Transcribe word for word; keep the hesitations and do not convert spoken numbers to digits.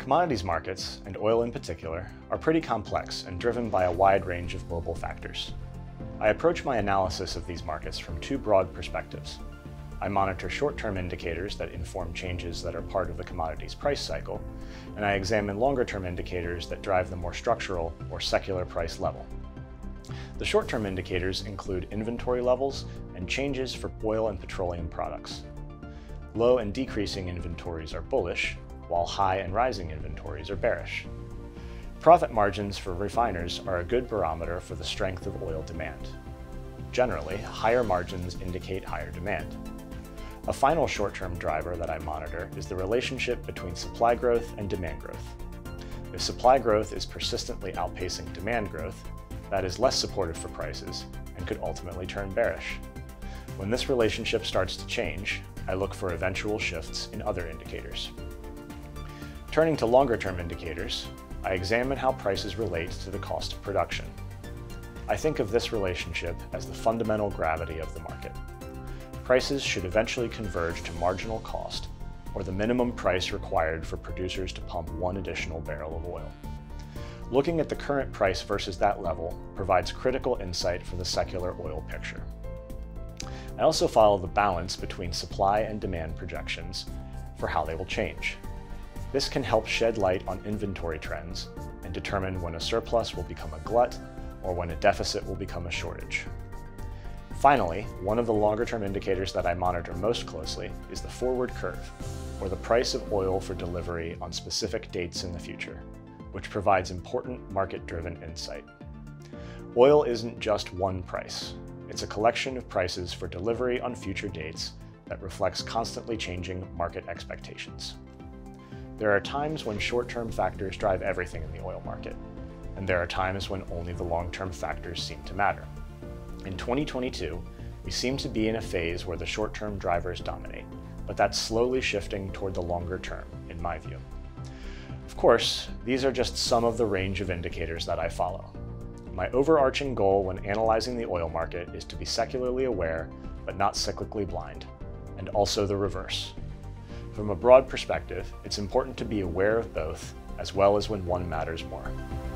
Commodities markets, and oil in particular, are pretty complex and driven by a wide range of global factors. I approach my analysis of these markets from two broad perspectives. I monitor short-term indicators that inform changes that are part of the commodities price cycle, and I examine longer-term indicators that drive the more structural or secular price level. The short-term indicators include inventory levels and changes for oil and petroleum products. Low and decreasing inventories are bullish, while high and rising inventories are bearish. Profit margins for refiners are a good barometer for the strength of oil demand. Generally, higher margins indicate higher demand. A final short-term driver that I monitor is the relationship between supply growth and demand growth. If supply growth is persistently outpacing demand growth, that is less supportive for prices and could ultimately turn bearish. When this relationship starts to change, I look for eventual shifts in other indicators. Turning to longer-term indicators, I examine how prices relate to the cost of production. I think of this relationship as the fundamental gravity of the market. Prices should eventually converge to marginal cost, or the minimum price required for producers to pump one additional barrel of oil. Looking at the current price versus that level provides critical insight for the secular oil picture. I also follow the balance between supply and demand projections for how they will change. This can help shed light on inventory trends and determine when a surplus will become a glut or when a deficit will become a shortage. Finally, one of the longer-term indicators that I monitor most closely is the forward curve, or the price of oil for delivery on specific dates in the future, which provides important market-driven insight. Oil isn't just one price. It's a collection of prices for delivery on future dates that reflects constantly changing market expectations. There are times when short-term factors drive everything in the oil market, and there are times when only the long-term factors seem to matter. In twenty twenty-two, we seem to be in a phase where the short-term drivers dominate, but that's slowly shifting toward the longer term, in my view. Of course, these are just some of the range of indicators that I follow. My overarching goal when analyzing the oil market is to be secularly aware, but not cyclically blind, and also the reverse. From a broad perspective, it's important to be aware of both, as well as when one matters more.